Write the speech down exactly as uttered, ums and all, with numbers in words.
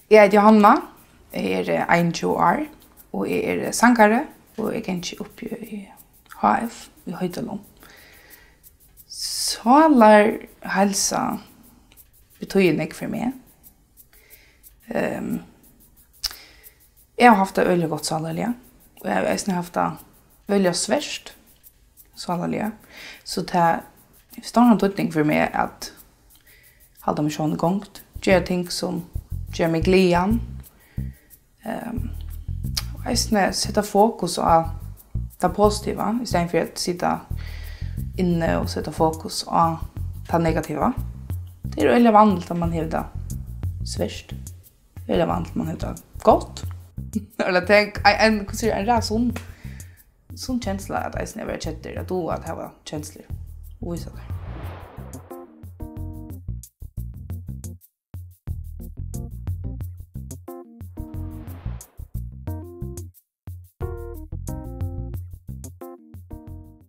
Jeg heter Johanna, jeg er einogtjúgu år, og jeg er sangare, og jeg kan ikke opp i H F i Høydalom. Salar hälsa betyder ikke for meg. Um, jeg har haft det veldig godt salarlige, og jeg har også haft det veldig sverst salarlige. Så det er stor tydning for meg at halda meg sånn gongt, gjøre ting som gjør meg glian. Um, og jeg setter fokus på det positiva, i stedet for å sitte inne og sette fokus på det negativa. Det er veldig vanligt at man har det sverst. Det er veldig vanligt at man har det godt. Eller tenk, en, en, en ræv sånn, sånn kjensla at jeg snever kjetter, at du at jeg var kjensler. Og viser det.